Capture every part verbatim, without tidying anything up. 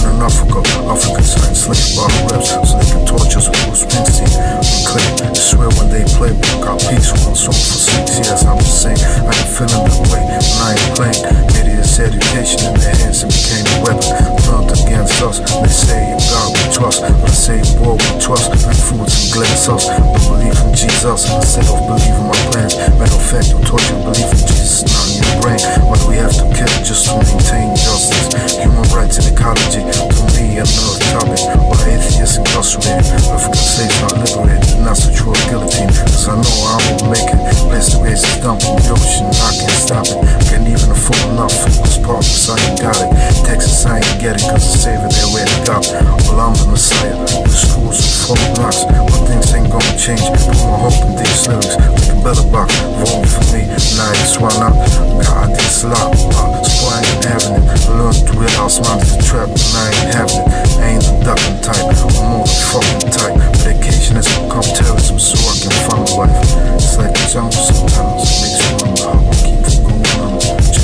in Africa, Africans are enslaved by the reps, so they can torture us with Bruce Springsteen. We claim, I swear when they play, we got peace with one song for six years. I'm just saying, I ain't feeling that way, and I ain't playing. Idiots' education in their hands and became a weapon, turned against us. They say in God we trust, but I say in war we trust. Like fruits and glass us, we believe in Jesus instead of believing my plans. Matter of fact, you taught you believe in Jesus, not in your brain. Why do we have to kill just to maintain justice? Human rights and ecology, to me another topic. Why atheists incarcerated, African slaves not liberated, and that's the true guillotine. Cause I know I won't make it. Place the race is dumped in the ocean, I can't stop it. Can't even afford enough for those partners, I ain't got it. Texas, I ain't get it, cause the savior they where they got. Well, I'm the messiah, the schools with folk knocks. But things ain't gonna change, put my hope in these lyrics. Like a better box, vote for me, and I ain't swung out. Got ideas a lot, uh, so I ain't having it. I learned to realize mine's the trap, and I ain't having it. I ain't the ducking type, I'm more the fucking type. Medication has become terrorism, so I can find a life. It's like a jungle sometimes, it makes me wonder how I keep from going on.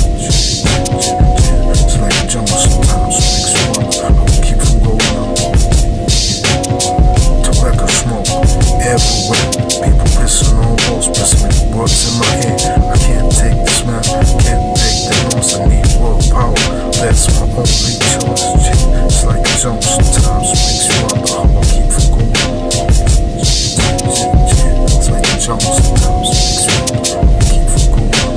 It's like a jungle sometimes, it makes me wonder how I keep from going on. Tobacco smoke everywhere, people pissing on walls, pressing words in my head. I can't take the smell, can't take the noise, I need world power. That's my only choice. It's like a jungle sometimes, it makes me wonder how I keep from going on. It's like a jungle sometimes, it makes me wonder how I keep from going on.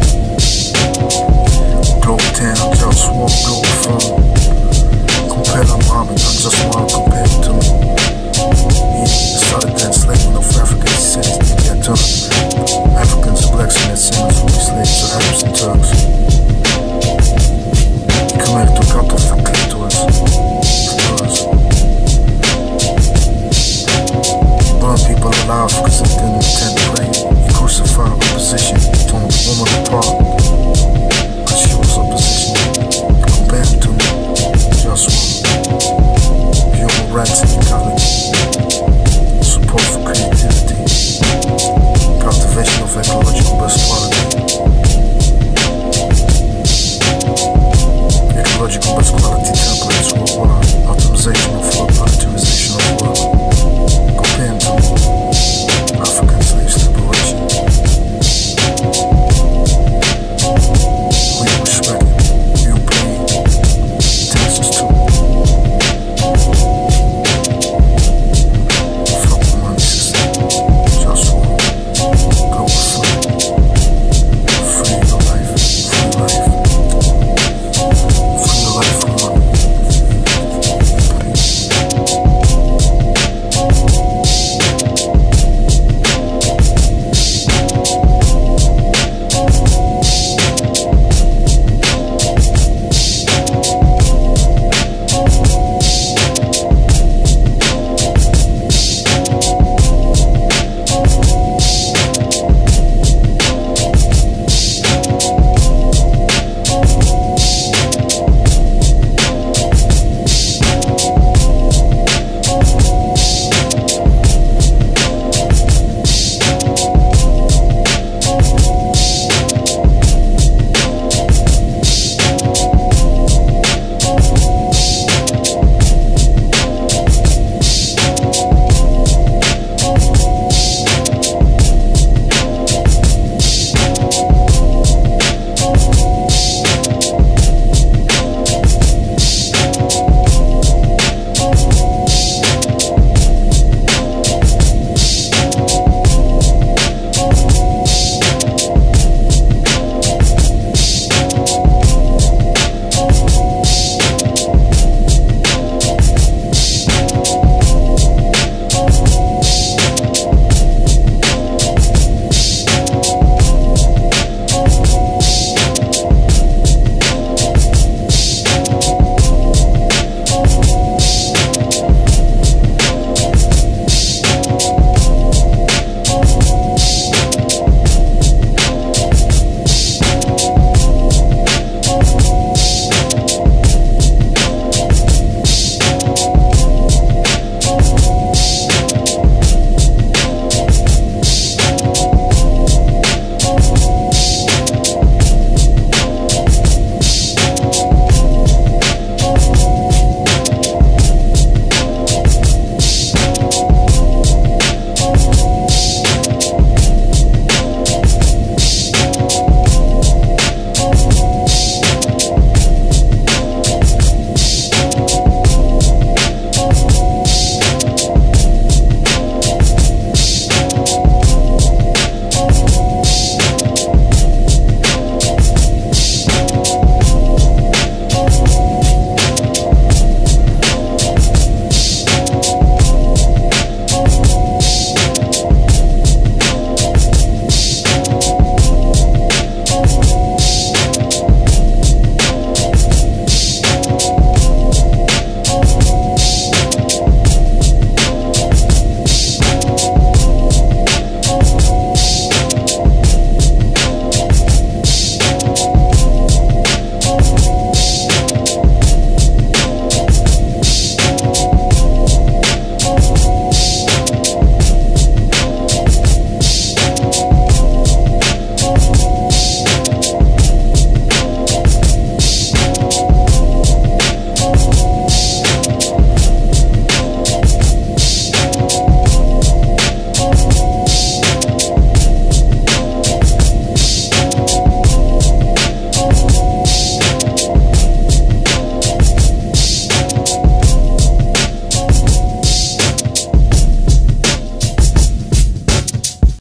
Globetown, JustWar, Globalfirm. Compare them, I just wanna compare it to me. Yeah, started the enslavement of African cities, they get turned. Africans and blacks in their sins were slaves to Arabs and Turks. Committed to cut off the clitoris for us. Burn people alive because they didn't intend to pray. He crucified opposition, torn the woman apart because she was opposition. Compare him to me, JustWar. Human rights and ecology, support for creativity, cultivation of ecological best quality, ecological best quality templates worldwide, optimization of flood, monetization of world.